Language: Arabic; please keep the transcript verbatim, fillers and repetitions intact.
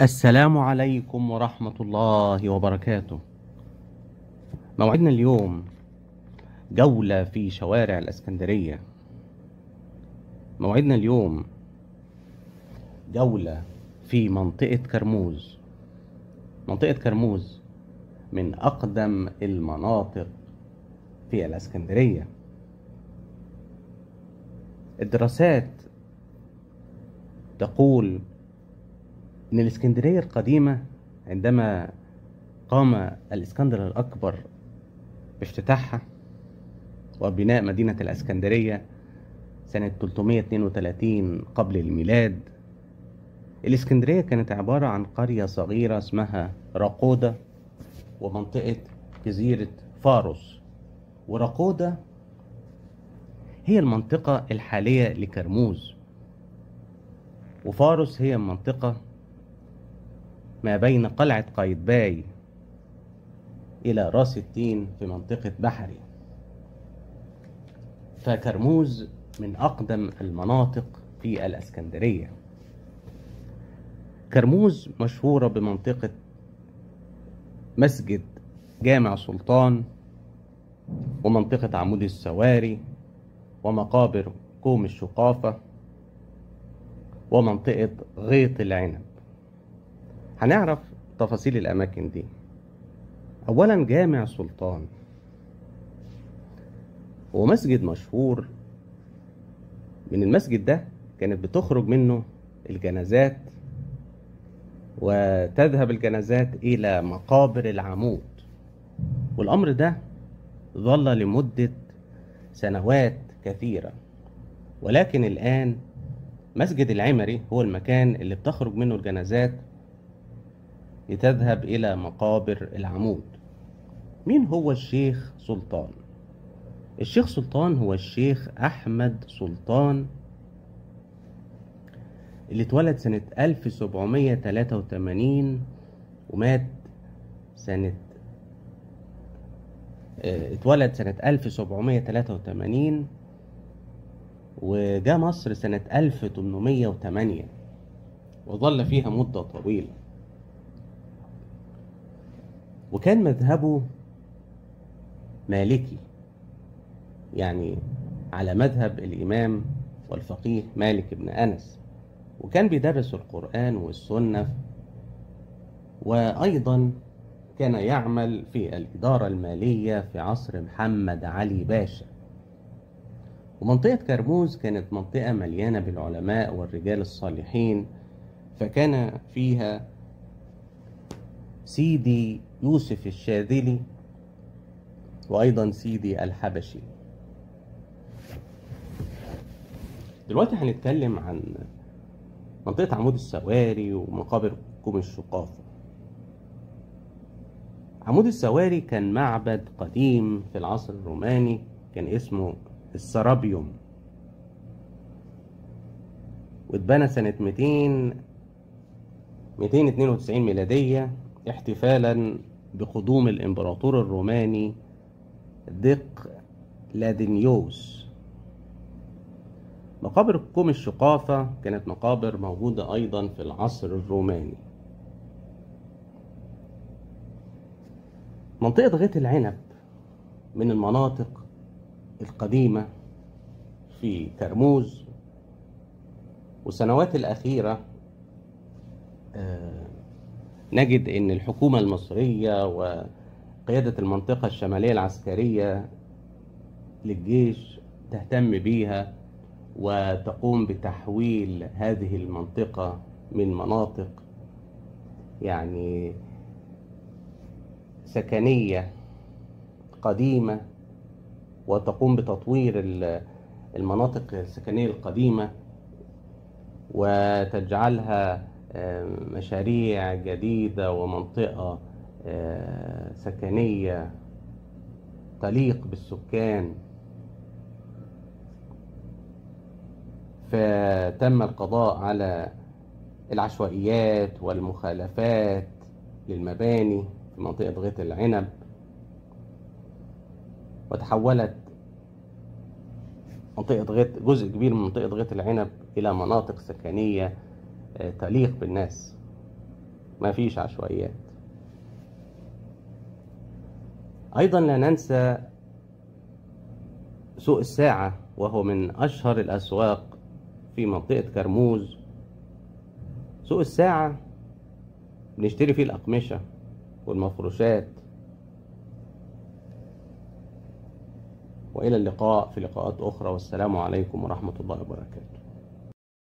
السلام عليكم ورحمة الله وبركاته. موعدنا اليوم جولة في شوارع الإسكندرية. موعدنا اليوم جولة في منطقة كرموز. منطقة كرموز من أقدم المناطق في الإسكندرية. الدراسات تقول إن الإسكندرية القديمة عندما قام الإسكندر الأكبر بافتتاحها وبناء مدينة الإسكندرية سنة ثلاثمائة واثنين وثلاثين قبل الميلاد، الإسكندرية كانت عبارة عن قرية صغيرة اسمها راقودة ومنطقة جزيرة فاروس. وراقودة هي المنطقة الحالية لكرموز، وفاروس هي المنطقة ما بين قلعة قايتباي إلى راس التين في منطقة بحري. فكرموز من أقدم المناطق في الإسكندرية. كرموز مشهورة بمنطقة مسجد جامع سلطان، ومنطقة عمود السواري، ومقابر كوم الشقافة، ومنطقة غيط العنب. هنعرف تفاصيل الأماكن دي. أولا جامع سلطان هو مسجد مشهور. من المسجد ده كانت بتخرج منه الجنازات، وتذهب الجنازات إلى مقابر العمود. والأمر ده ظل لمدة سنوات كثيرة، ولكن الآن مسجد العمري هو المكان اللي بتخرج منه الجنازات لتذهب إلى مقابر العمود. مين هو الشيخ سلطان؟ الشيخ سلطان هو الشيخ أحمد سلطان، اللي اتولد سنة ألف وسبعمائة وثلاثة وثمانين ومات سنة اتولد سنة ألف وسبعمائة وثلاثة وثمانين وجاء مصر سنة ألف وثمانمائة وثمانية وظل فيها مدة طويلة. وكان مذهبه مالكي، يعني على مذهب الإمام والفقيه مالك بن أنس، وكان بيدرس القرآن والسنة، وأيضا كان يعمل في الإدارة المالية في عصر محمد علي باشا. ومنطقة كرموز كانت منطقة مليانة بالعلماء والرجال الصالحين، فكان فيها سيدي يوسف الشاذلي وأيضا سيدي الحبشي. دلوقتي هنتكلم عن منطقة عمود السواري ومقابر كوم الشقافة. عمود السواري كان معبد قديم في العصر الروماني، كان اسمه السرابيوم، واتبنى سنة مئتين واثنين وتسعين ميلادية احتفالا بقدوم الإمبراطور الروماني دقلادينيوس. مقابر كوم الشقافة كانت مقابر موجودة أيضا في العصر الروماني. منطقة غيط العنب من المناطق القديمة في كرموز، والسنوات الأخيرة آه نجد أن الحكومة المصرية وقيادة المنطقة الشمالية العسكرية للجيش تهتم بيها وتقوم بتحويل هذه المنطقة من مناطق يعني سكنية قديمة، وتقوم بتطوير المناطق السكنية القديمة وتجعلها مشاريع جديدة ومنطقة سكنية تليق بالسكان. فتم القضاء على العشوائيات والمخالفات للمباني في منطقة غيط العنب، وتحولت منطقة غيط جزء كبير من منطقة غيط العنب إلى مناطق سكنية تليق بالناس. مفيش عشوائيات. أيضا لا ننسى سوق الساعة، وهو من أشهر الأسواق في منطقة كرموز. سوق الساعة بنشتري فيه الأقمشة والمفروشات. وإلى اللقاء في لقاءات أخرى، والسلام عليكم ورحمة الله وبركاته.